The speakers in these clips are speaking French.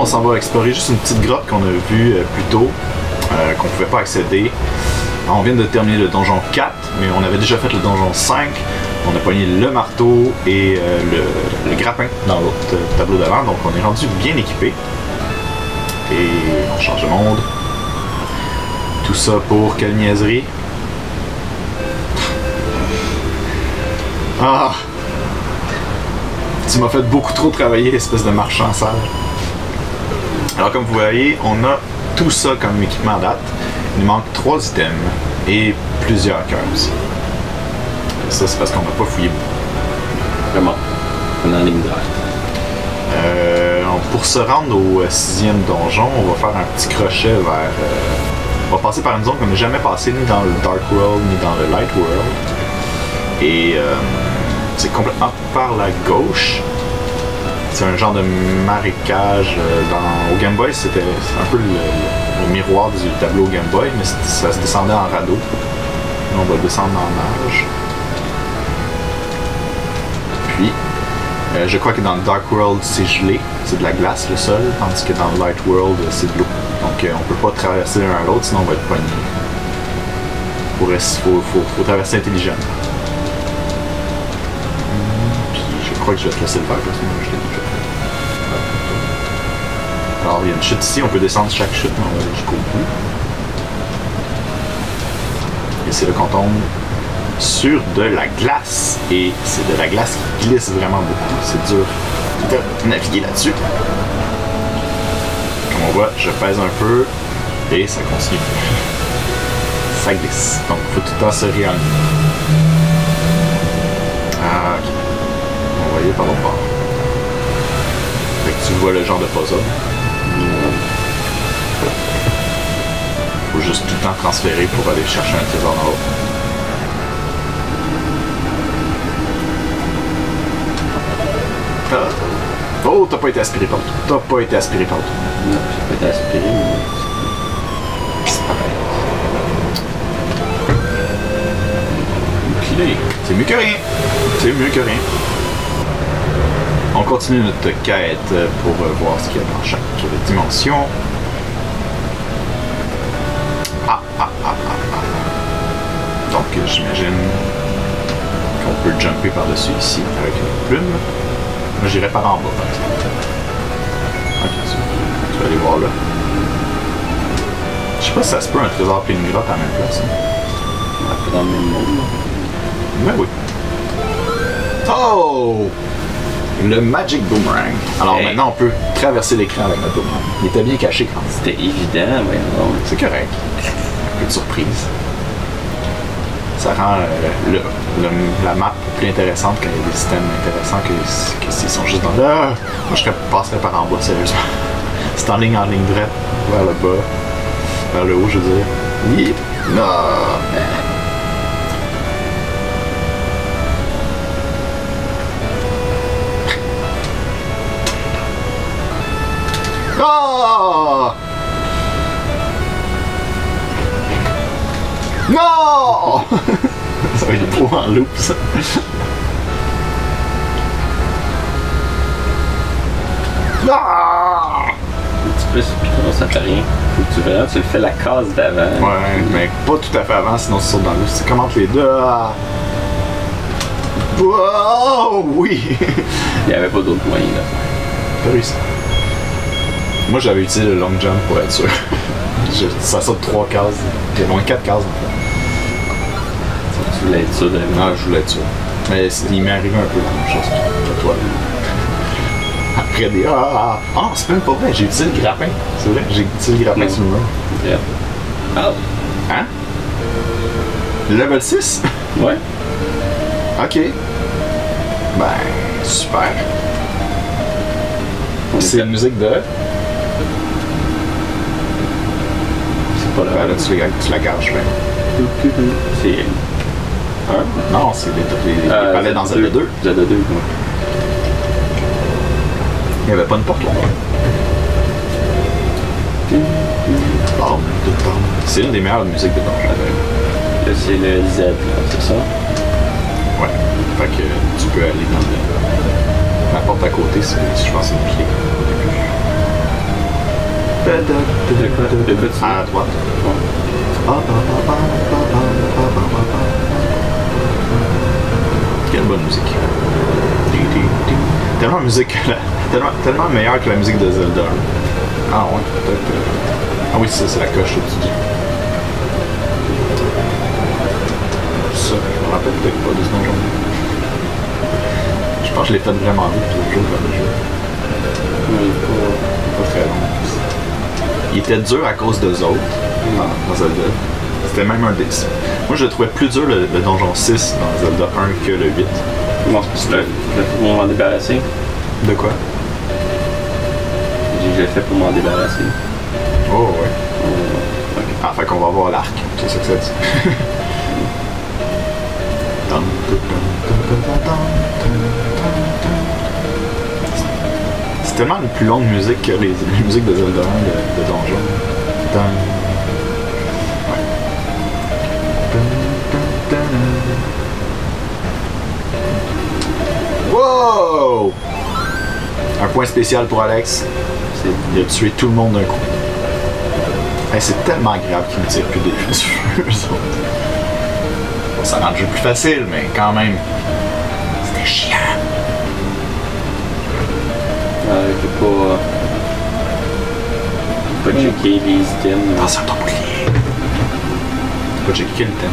s'en va explorer juste une petite grotte qu'on a vue plus tôt, qu'on pouvait pas accéder. On vient de terminer le donjon 4, mais on avait déjà fait le donjon 5. On a pogné le marteau et le grappin dans l'autre tableau d'avant, donc on est rendu bien équipé. Et on change de monde. Tout ça pour quelle niaiserie? Ah! Tu m'as fait beaucoup trop travailler, espèce de marchand sale. Alors comme vous voyez, on a tout ça comme équipement à date. Il nous manque 3 items et plusieurs cœurs. Ça, c'est parce qu'on n'a pas fouillé beaucoup. Vraiment. On est en ligne droite. Pour se rendre au 6e donjon, on va faire un petit crochet vers... on va passer par une zone qu'on n'a jamais passée, ni dans le Dark World, ni dans le Light World. Et c'est complètement par la gauche. C'est un genre de marécage. Au Game Boy, c'était un peu le miroir du tableau Game Boy, mais ça se descendait en radeau. Là, on va descendre en nage. Puis, je crois que dans le Dark World, c'est gelé, c'est de la glace le sol, tandis que dans le Light World, c'est de l'eau. Donc, on peut pas traverser l'un à l'autre, sinon on va être pogné. Faut traverser intelligemment. Puis, je crois que je vais te laisser le faire, parce que moi, je l'ai déjà fait. Alors, il y a une chute ici, on peut descendre chaque chute, mais on va aller jusqu'au bout. Et c'est là qu'on tombe sur de la glace. Et c'est de la glace qui glisse vraiment beaucoup. C'est dur de naviguer là-dessus. Comme on voit, je pèse un peu et ça continue. Ça glisse. Donc, il faut tout le temps se réaligner. Ah, ok. On va y aller par l'autre bord. Fait que tu vois le genre de puzzle. Faut juste tout le temps transférer pour aller chercher un trésor en haut. Oh, t'as pas été aspiré partout. T'as pas été aspiré partout. Non, j'ai pas été aspiré, mais c'est pareil. Ok. C'est mieux que rien. C'est mieux que rien. On continue notre quête pour voir ce qu'il y a dans chaque dimension. Donc j'imagine qu'on peut jumper par-dessus ici avec une plume. Moi j'irai par en bas par exemple. Ok, tu vas aller voir là. Je sais pas si ça se peut un trésor puis une grotte à la même place. Un peu dans le même monde. Mais oui. Oh! Le Magic Boomerang. Alors maintenant, on peut traverser l'écran avec notre boomerang. Il était bien caché quand même. C'était évident, ouais. C'est correct. Un peu de surprise. Ça rend la map plus intéressante quand il y a des systèmes intéressants que s'ils sont juste dans là. Moi, je passerais par en bas, sérieusement. C'est en ligne droite, vers le bas, vers le haut, je veux dire. Oui. Non. Oh! Non! Ça va être trop en loop, ça. Ah! Un petit peu, puis ça fait rien. Faut que tu le fais la case d'avant. Ouais, mais pas tout à fait avant, sinon tu sautes dans l'eau. Si tu commentes les deux. Ah! Wow! Oui! Il n'y avait pas d'autre moyen de faire. T'as réussi. Moi, j'avais utilisé le long jump pour être sûr. Ça saute 3 cases. Il y a moins 4 cases en fait. Tu voulais être sûr de... Non, je voulais être sûr. Mais il m'est arrivé un peu la même chose que toi. Après des... Ah, c'est même pas vrai. J'ai utilisé le grappin. C'est vrai, j'ai utilisé le grappin sur le mur. Yep. Oh. Hein? Level 6? Ouais. Ok. Ben, super. C'est la musique de... C'est pas Ben là, tu la gages, ben. C'est... Non, c'est les palais dans Zelda 2. Zelda 2, ouais. Il n'y avait pas une porte là. C'est une des meilleures musiques de donjon. Là, c'est le Z, là, c'est ça? Ouais. Fait que tu peux aller dans la porte à côté, je pense que c'est une clé. De quoi tu À droite. Quelle bonne musique. Tellement musique tellement meilleure que la musique de Zelda. Ah ouais, peut-être. Ah oui, c'est la coche au-dessus. Ça, je me rappelle peut-être pas de ce donjon. Je pense que je l'ai fait vraiment vite l'autre jour dans le jeu. Oui, Pas très long. Il était dur à cause d'eux autres dans Zelda. C'était même un des. Moi, je le trouvais plus dur le donjon 6 dans Zelda 1 que le 8. Bon, c'est là, pour m'en débarrasser. De quoi? Je l'ai fait pour m'en débarrasser. Oh, ouais. Ok. Ah, fait qu'on va voir l'arc. C'est ça que ça dit. C'est tellement une plus longue musique que les musiques de Zelda 1 de donjon. Wow! Un point spécial pour Alex, c'est de tuer tout le monde d'un coup. Hey, c'est tellement agréable qu'ils ne tirent plus des feux, eux autres. Bon, ça rend le jeu plus facile, mais quand même, c'était chiant. Je peux pas checker les items. Attention à ton bouclier. Tu peux checker quel thème?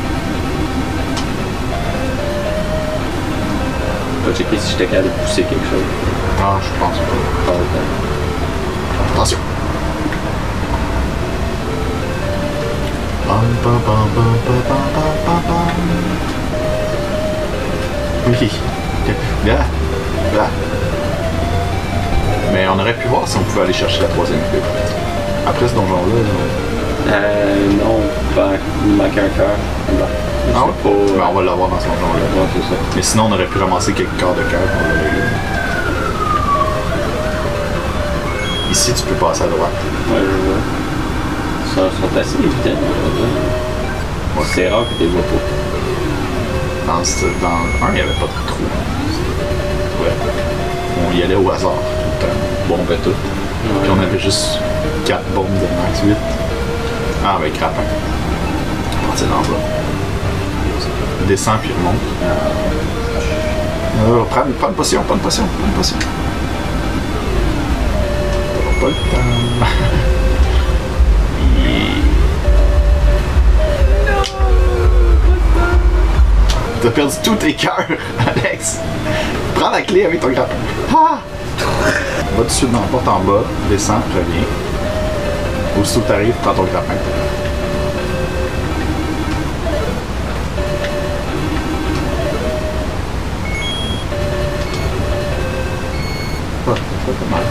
Pas checker si j'étais capable de pousser quelque chose. Ah, je pense pas. Pas autant. Attention. Bam, bam, bam, bam, bam, bam, bam, bam. Oui. Là. Là. Mais on aurait pu voir si on pouvait aller chercher la troisième clé. Après ce donjon-là. Non, il manque un cœur. Ah ouais? Pas, Ben, on va l'avoir dans ce donjon-là. Ouais, c'est ça. Mais sinon, on aurait pu ramasser quelques quarts de cœur pour le régler. Ici, tu peux passer à droite. Ouais, je vois. Ils sont assez évidents. Ouais. C'est rare que tu les vois pas. Dans le 1, il n'y avait pas de trou. Ouais. On y allait au hasard tout le temps. Bombait tout. Puis on avait juste 4 bombes de max 8. Ah, avec grappin. À partir d'en bas. Descend puis remonte. Prends une potion, prends une potion, prends une potion. T'auras pas le temps. T'as perdu tous tes cœurs, Alex. Prends la clé avec ton grappin. Ah! Va tout de suite dans la porte en bas, descends, reviens. Aussitôt que t'arrives, prends ton grappin. Ouais, ça fait mal.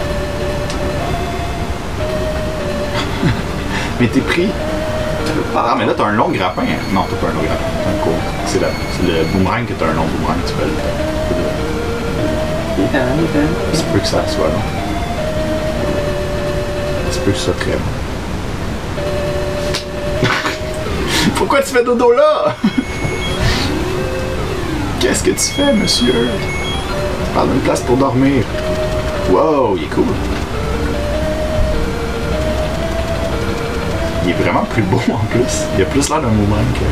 Mais t'es pris. Ah, mais là, t'as un long grappin. Non, t'as pas un long grappin. T'as un court. C'est le boomerang que t'as un long boomerang. Tu peux le. Il se peut que ça soit long. Il se peut que ce soit très long. Pourquoi tu fais dodo là? Qu'est-ce que tu fais, monsieur? Parle d'une place pour dormir. Wow, il est cool. Il est vraiment plus beau en plus. Il a plus l'air d'un boomerang que.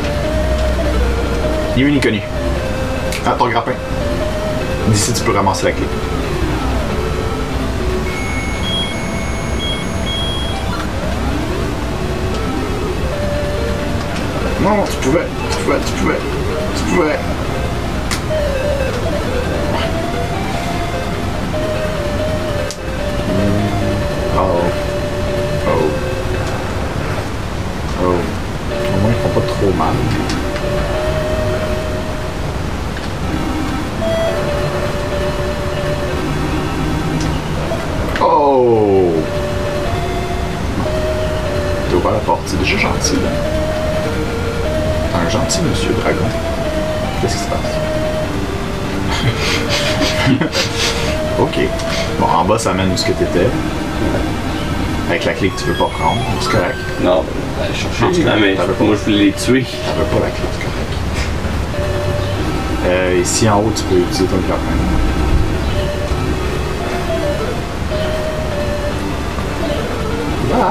Ni vu ni connu. Ah, ton grappin. D'ici, tu peux ramasser la clé. Non, tu pouvais. Oh. Au moins, ils font pas trop mal. Oh! T'as ouvert la porte, c'est déjà gentil, là. T'es un gentil monsieur dragon. Qu'est-ce qui se passe? Ok. Bon, en bas, ça mène où ce que t'étais. Avec la clé que tu veux pas prendre, c'est correct. Non, ben, je cherchais. Non, mais moi, je voulais les tuer. T'avais pas la clé, c'est correct. Ici, en haut, tu peux utiliser ton grappin. Ah.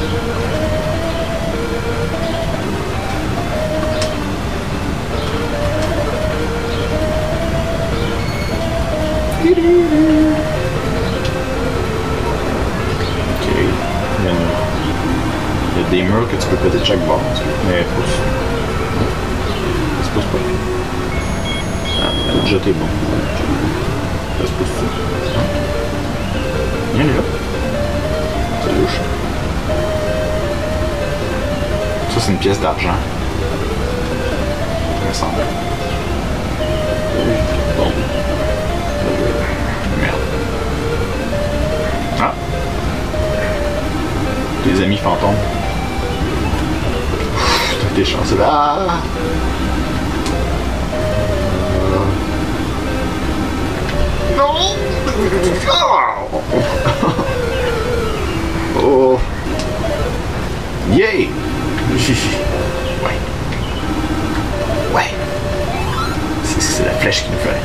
Ok. Il y a des murs que tu peux péter de chaque bord. Mais pousse. Ça se pousse pas. Déjà t'es bon. Ça se pousse ça. Viens là. C'est louche. Ça c'est une pièce d'argent. Il me semble. Bon. Merde. Ah! Les amis fantômes. T'as des chances là. Ah! Non! Oh! Yay! Ouais. Ouais. C'est la flèche qu'il nous fallait.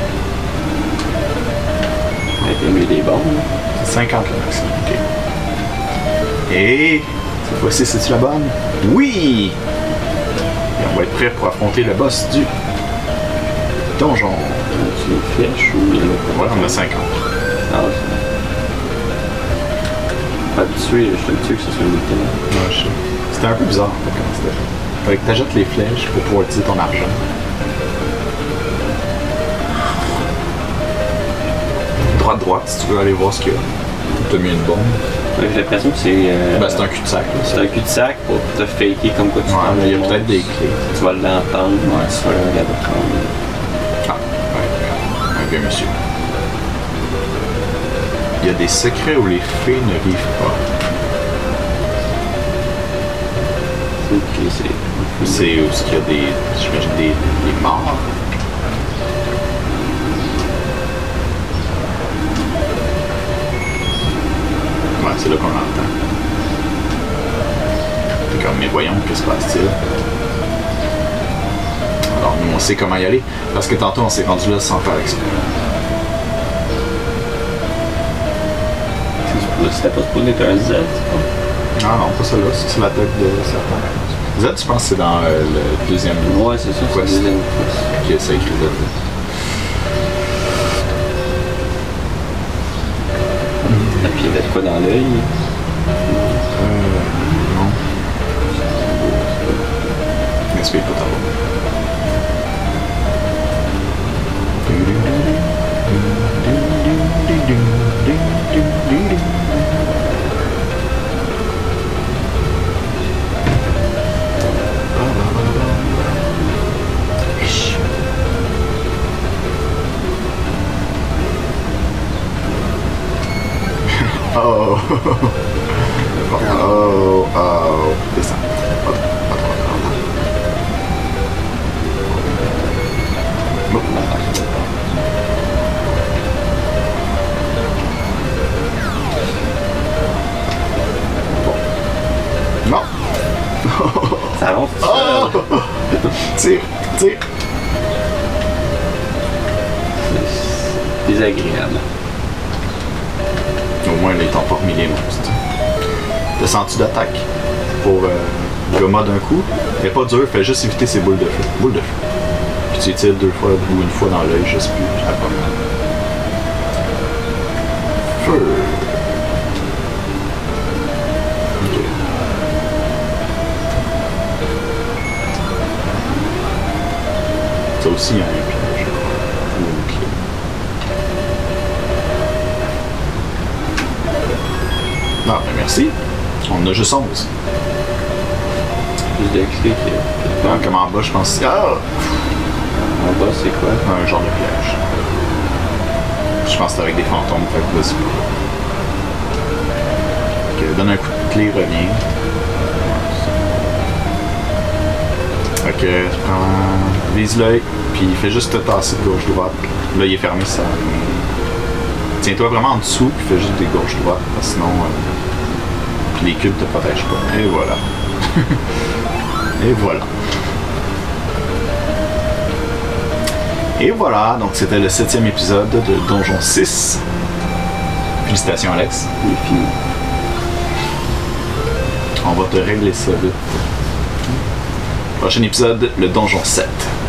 Avec mieux des bombes. C'est 50 le maximum. Ok. Et cette fois-ci, c'est-tu la bonne? Oui! Et on va être prêt pour affronter le boss du donjon. Tu une flèche ou il y en a pas? Ouais, on a 50. Ah, c'est habitué, je suis habitué que ce soit une ultime. Ouais, je sais. C'était un peu bizarre en fait, comment c'était fait. Fait que t'ajoutes les flèches pour pouvoir utiliser ton argent. Droite, si tu veux aller voir ce qu'il y a. T'as mis une bombe. Ouais, j'ai l'impression que c'est. Ben, c'est un cul-de-sac. Là, c'est un cul-de-sac pour te faker comme quoi tu ouais, prends mais il y a le peut-être des clés. Tu vas l'entendre, Ouais. tu vas le regarder. Ah, ouais, un vieux monsieur. Il y a des secrets où les fées ne vivent pas. Ok, C'est où il y a des, j'imagine, des morts. Ouais, c'est là qu'on l'entend. T'es comme, mais voyons, que se passe-t-il? Alors, nous, on sait comment y aller, parce que tantôt, on s'est rendu là sans faire exprès. C'était pas supposé être un Z, Ah non, pas celle-là, c'est la tête de serpent. Z, je pense que c'est dans le deuxième. Ouais, c'est ça, c'est le deuxième quest. Ok, ça écrit Z. Et puis il y avait de quoi dans l'œil. Non. N'espère pas t'avoir. Oh, oh, oh, descends. Non. Ça avance. Oh! Tire, tire. C'est désagréable. Au moins, les temps pas remis les monstres. Descends-tu d'attaque pour le mode d'un coup? Mais pas dur, fais juste éviter ces boules de feu. Boules de feu. Puis tu tires 2 fois ou une fois dans l'œil, je sais plus. À pas mal. Feu. Ok. Ça aussi, il y a un piège, je crois. Ok. Ah, ben merci. On en a juste 11. Plus d'excès que. Non, comme en bas, je pense. Ah! En bas, c'est quoi? Un genre de piège. Je pense que c'est avec des fantômes, fait que vas-y. Ok, donne un coup de clé, reviens. Ok, tu prends. Vise l'œil, puis fais juste te tasser de gauche-droite. Là, il est fermé, ça. Tiens-toi vraiment en dessous, puis fais juste des gauches-droites, parce que sinon. Les cubes te protègent pas. Et voilà. Et voilà. Et voilà, donc c'était le 7e épisode de Donjon 6. Félicitations Alex. Il est fini. On va te régler ça vite. Prochain épisode, le donjon 7.